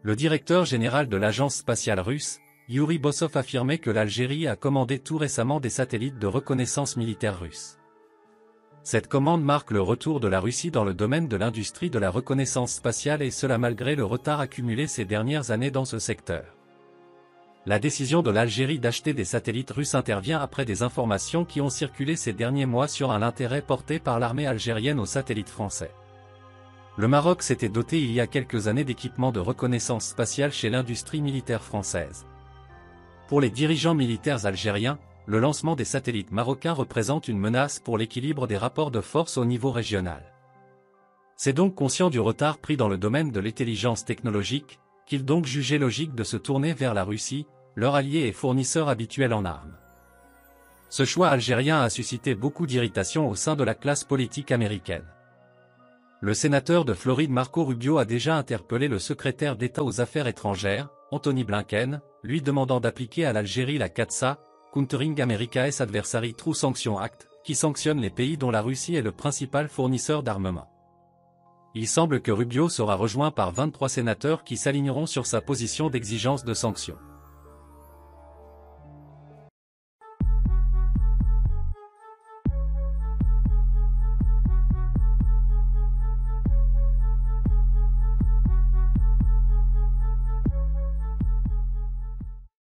Le directeur général de l'agence spatiale russe, Yuri Bossov, affirmait que l'Algérie a commandé tout récemment des satellites de reconnaissance militaire russes. Cette commande marque le retour de la Russie dans le domaine de l'industrie de la reconnaissance spatiale, et cela malgré le retard accumulé ces dernières années dans ce secteur. La décision de l'Algérie d'acheter des satellites russes intervient après des informations qui ont circulé ces derniers mois sur l'intérêt porté par l'armée algérienne aux satellites français. Le Maroc s'était doté il y a quelques années d'équipements de reconnaissance spatiale chez l'industrie militaire française. Pour les dirigeants militaires algériens, le lancement des satellites marocains représente une menace pour l'équilibre des rapports de force au niveau régional. C'est donc conscient du retard pris dans le domaine de l'intelligence technologique, qu'ils donc jugeaient logique de se tourner vers la Russie, leur allié et fournisseur habituel en armes. Ce choix algérien a suscité beaucoup d'irritation au sein de la classe politique américaine. Le sénateur de Floride Marco Rubio a déjà interpellé le secrétaire d'État aux Affaires étrangères, Anthony Blinken, lui demandant d'appliquer à l'Algérie la CAATSA, Countering America's Adversary Through Sanction Act, qui sanctionne les pays dont la Russie est le principal fournisseur d'armement. Il semble que Rubio sera rejoint par 23 sénateurs qui s'aligneront sur sa position d'exigence de sanctions.